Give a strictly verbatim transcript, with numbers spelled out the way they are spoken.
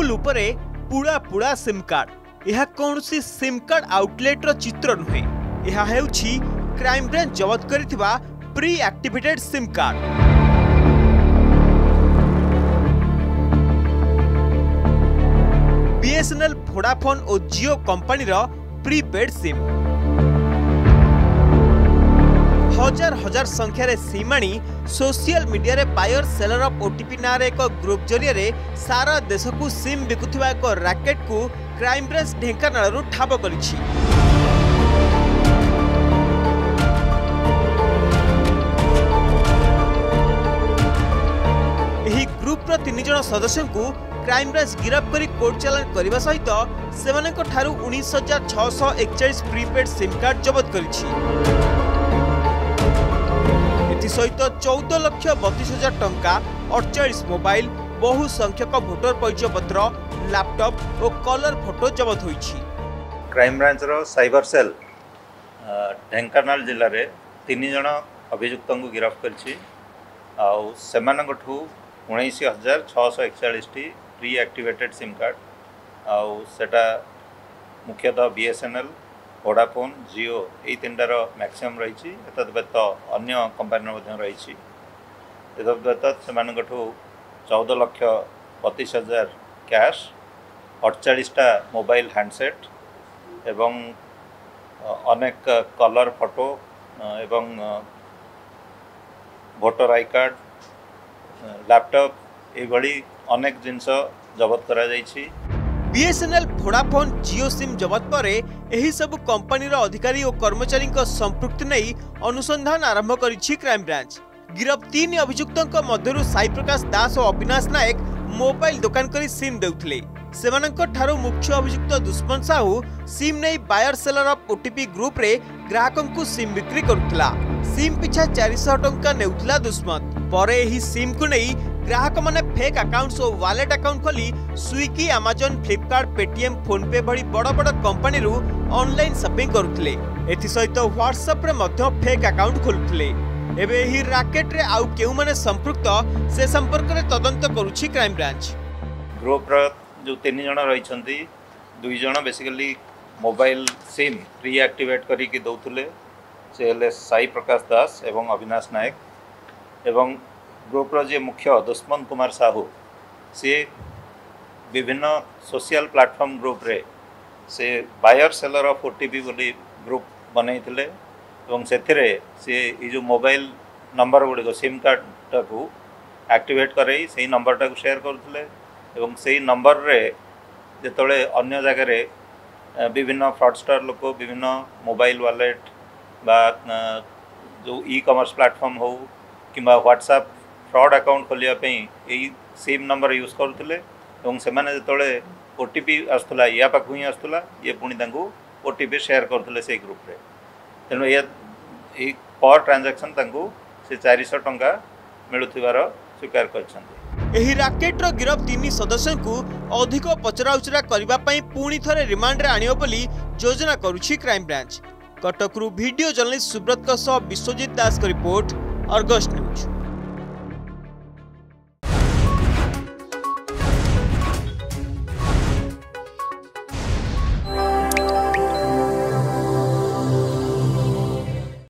Table उपरे पुड़ा पुड़ा SIM card. यह कौन सी सिम कार्ड आउटलेट रो चित्र नुहे, यह हेउछि क्राइम ब्रांच जबत करिथिबा pre activated SIM card. BSNL, Vodafone और जियो कंपनी रो प्रीपेड सिम। हजार हजार संख्यार सिम आनी सोशल मीडिया रे बायर सेलर ऑफ ओटीपी नार एक ग्रुप जरिए सारा देश को सिम बिकुथिबा एक रैकेट को क्राइम ब्रांच ढेंकानाल ठाब करिछि। एही ग्रुप रो तीन जन सदस्य को क्राइम ब्रांच गिरफ्त करी कोर्ट चालान करने सहित सेमानक ठारू उन्नीस हजार छह सौ एकचालीस प्रीपेड सिम कार्ड जबत करिछि। सहित चौदह लक्ष बतीस हजार टंका, अड़चाश मोबाइल, बहु संख्यक भोटर परिचय पत्र, लैपटॉप और कलर फोटो जबत होईछि। क्राइम ब्रांच रो साइबर सेल ढेंकानाल जिले में तीन जन अभियुक्त को गिरफ्त करछि। आउ सेमानकठू उन्नीस हजार छह सौ एकचालीस टी प्री एक्टिवेटेड सिम कार्ड आउ सेटा मुख्यतः बीएसएनएल, वोडाफोन, जियो यही तीन टार मैक्सिमम रही। व्यतीत अन्य कंपानी रही। व्यतीत से चौदह लक्ष बतीस हजार कैश, अड़चाशटा मोबाइल हैंडसेट एवं अनेक कलर फोटो एवं वोटर आई कार्ड, लैपटॉप ये अनेक जिनस जबत करा जाइछि। बीएसएनएल, वोडाफोन, जियो सिम जबत पर एही सब कंपनी रो अधिकारी और कर्मचारी संपृक्ति नहीं अनुसंधान आरंभ करिछि क्राइम ब्रांच। गिरफ्त तीन अभियुक्तों मध्यरु साई प्रकाश दास और अविनाश नायक मोबाइल दुकान करी सिम देउथिले। सेमानक ठारो मुख्य अभियुक्त दुष्मन साहू सिम नहीं buyer seller of OTP group रे ग्राहकों को सिम बिक्री करुथला। सिम पिछा चार सौ टंका नेउथला दुष्मन। पर एही सिम को नहीं ग्राहक माने फेक अकाउंट्स और वॉलेट अकाउंट खोली Swiggy, Amazon, Flipkart, Paytm, PhonePe भली बड़ बड़ कंपनी रु ऑनलाइन शॉपिंग करुथले। एथि सहित व्हाट्सएप रे मध्य फेक अकाउंट खोलुथले। एबे एही रैकेट रे आउ केउ माने संपृक्त से संपर्क रे तदंत करूछि क्राइम ब्रांच। ग्रुप रो जो तीन जण रहिसंती, दुई जण basically mobile SIM preactivate करी कि दउथले। से हेले साई प्रकाश दास एवं अविनाश नायक एवं ग्रुप रो जे मुख्य दुष्मन कुमार साहू से विभिन्न सोशल प्लेटफॉर्म ग्रुप रे से बायर सेलर ऑफ ओटीपी बोली ग्रुप बनैथिले एवं सेथिरे से ई जो मोबाइल नंबर गुडी सिम कार्ड को एक्टिवेट करई सेही नंबर टा को शेयर करथले एवं सेही नंबर रे जेतळे अन्य जगह रे विभिन्न फ्रॉडस्टर लोक विभिन्न मोबाइल वॉलेट बा जो ई कॉमर्स प्लेटफॉर्म हो किंबा व्हाट्सएप फ्रॉड अकाउंट खोलिया यही सेम नंबर यूज करुले से ओटीपी आसला या पाखु ही आसला ये पुणी ओटीपी शेयर करते से ग्रुप रे। तेणु ये पर ट्रांजैक्शन से चार सौ टंका मिलुथिबार स्वीकार करछन्ते। एही रैकेट रो गिरफ्त तीन सदस्य को अधिक पचराउचरा करबा पई पुणी थरे रिमांड रे आनियो बोली योजना करूछि क्राइम ब्रांच। कटकरू वीडियो जर्नलिस्ट सुब्रत का सह विश्वजीत दास का रिपोर्ट, अर्गस न्यूज।